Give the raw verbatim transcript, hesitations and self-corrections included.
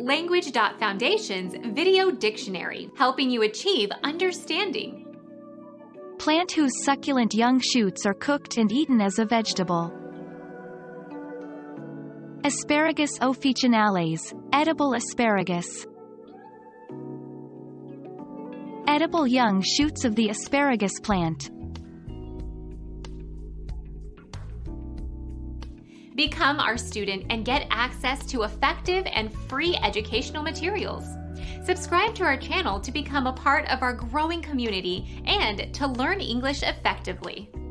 Language Foundation's Video Dictionary, helping you achieve understanding. Plant whose succulent young shoots are cooked and eaten as a vegetable. Asparagus officinales, edible asparagus. Edible young shoots of the asparagus plant. Become our student and get access to effective and free educational materials. Subscribe to our channel to become a part of our growing community and to learn English effectively.